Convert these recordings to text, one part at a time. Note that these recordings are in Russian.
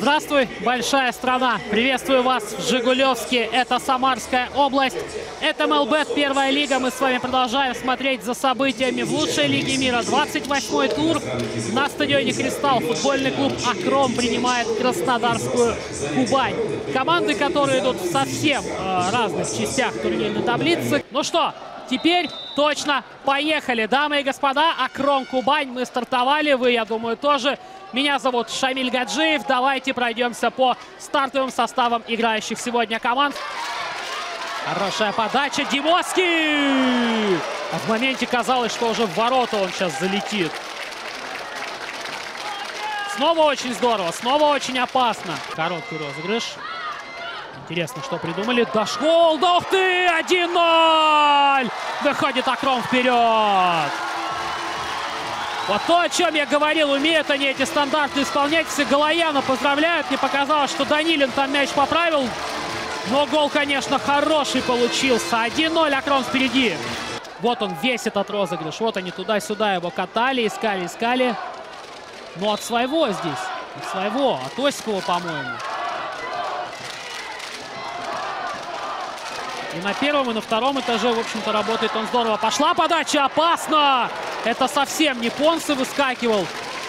Здравствуй, большая страна! Приветствую вас в Жигулевске. Это Самарская область. Это МЛБ, первая лига. Мы с вами продолжаем смотреть за событиями в лучшей лиге мира. 28-й тур на стадионе «Кристалл». Футбольный клуб «Акрон» принимает Краснодарскую Кубань. Команды, которые идут в совсем разных частях турнирной таблицы. Ну что, теперь точно поехали. Дамы и господа, Акрон Кубань. Мы стартовали. Вы, я думаю, тоже. Меня зовут Шамиль Гаджиев. Давайте пройдемся по стартовым составам играющих сегодня команд. Хорошая подача. Димоский! А в моменте казалось, что уже в ворота он сейчас залетит. Снова очень здорово, снова очень опасно. Короткий розыгрыш. Интересно, что придумали. Дошел! Да ух ты! 1-0! Выходит Акрон вперед! Вот то, о чем я говорил, умеют они эти стандарты исполнять. Все Галаяна поздравляют. Мне показалось, что Данилин там мяч поправил. Но гол, конечно, хороший получился. 1-0, Акрон впереди. Вот он, весь этот розыгрыш. Вот они туда-сюда его катали, искали. Но от своего здесь. От своего. От Осипова, по-моему. И на первом, и на втором этаже, в общем-то, работает он здорово. Пошла подача, опасно! Это совсем не Понсе выскакивал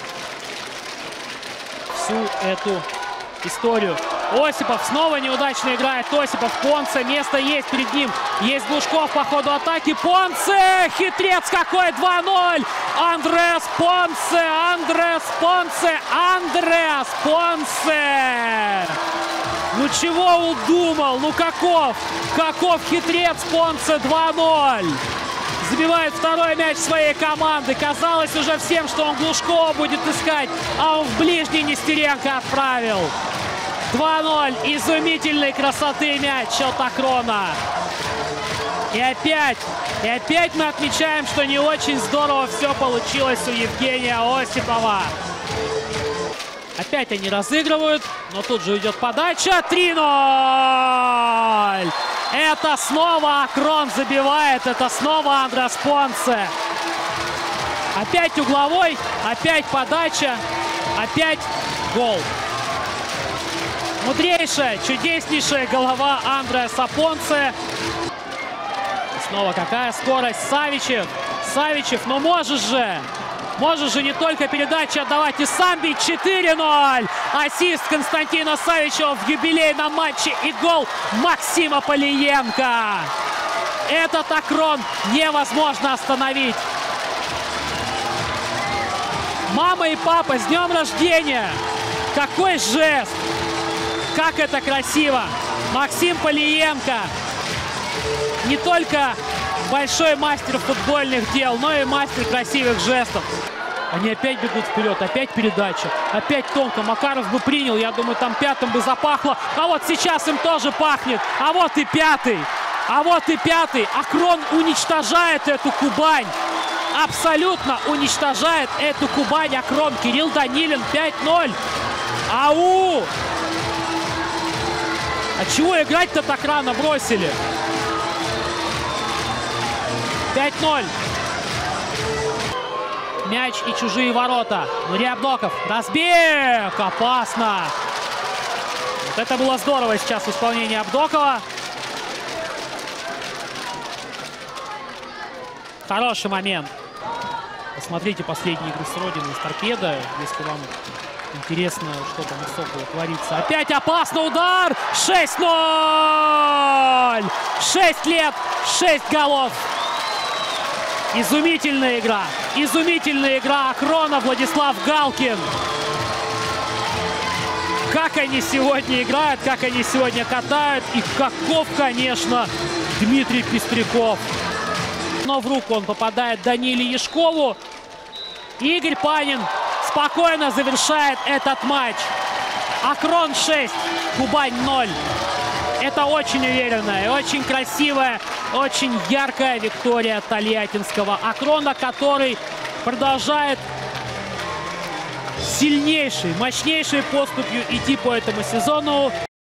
всю эту историю. Осипов снова неудачно играет. Осипов, Понсе, место есть перед ним. Есть Глушков по ходу атаки. Понсе! Хитрец какой! 2-0! Андреас Понсе! Андреас Понсе! Андреас Понсе! Ну чего удумал? Ну каков хитрец Понсе. 2-0. Забивает второй мяч своей команды. Казалось уже всем, что он Глушкова будет искать, а он в ближний Нестеренко отправил. 2-0. Изумительной красоты мяч от Акрона. И опять мы отмечаем, что не очень здорово все получилось у Евгения Осипова. Опять они разыгрывают, но тут же идет подача. 3-0! Это снова Акрон забивает, это снова Андреас Понсе. Опять угловой, опять подача, опять гол. Мудрейшая, чудеснейшая голова Андреаса Понсе. Снова какая скорость. Савичев, ну можешь же не только передачи отдавать, и сам бить. 4-0. Ассист Константина Савичева в юбилейном матче и гол Максима Полиенко. Этот Акрон невозможно остановить. Мама и папа, с днем рождения! Какой жест! Как это красиво! Максим Полиенко не только большой мастер футбольных дел, но и мастер красивых жестов. Они опять бегут вперед, опять передача, опять тонко. Макаров бы принял, я думаю, там пятым бы запахло. А вот сейчас им тоже пахнет. А вот и пятый. Акрон уничтожает эту Кубань. Абсолютно уничтожает эту Кубань Акрон. Кирилл Данилин, 5-0. Ау! А чего играть-то так рано бросили? 5-0. Мяч и чужие ворота. Нури Абдоков. Разбег! Опасно. Вот это было здорово сейчас в исполнении Абдокова. Хороший момент. Посмотрите последние игры с Родиной из Торпедо, если вам интересно, что там у Сокола творится. Опять опасно удар! 6-0! 6 лет, 6 голов. Изумительная игра Акрона. Владислав Галкин. Как они сегодня играют, как они сегодня катают. И каков, конечно, Дмитрий Пестряков. Но в руку он попадает Даниле Яшкову. Игорь Панин спокойно завершает этот матч. Акрон 6, Кубань 0. Это очень уверенная, очень красивая, очень яркая виктория тольяттинского Акрона, который продолжает сильнейшей, мощнейшей поступью идти по этому сезону.